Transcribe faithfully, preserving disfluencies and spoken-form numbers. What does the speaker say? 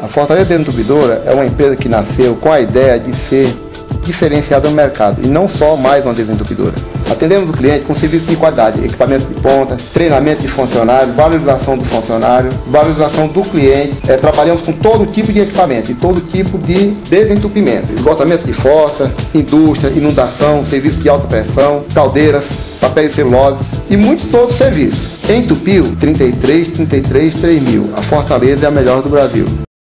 A Fortaleza Desentupidora é uma empresa que nasceu com a ideia de ser diferenciada no mercado e não só mais uma desentupidora. Atendemos o cliente com serviço de qualidade, equipamento de ponta, treinamento de funcionário, valorização do funcionário, valorização do cliente. É, trabalhamos com todo tipo de equipamento e todo tipo de desentupimento, esgotamento de fossa, indústria, inundação, serviço de alta pressão, caldeiras, papel e celulose e muitos outros serviços. Em Tupil, trinta e três, trinta e três, três mil. A Fortaleza é a melhor do Brasil.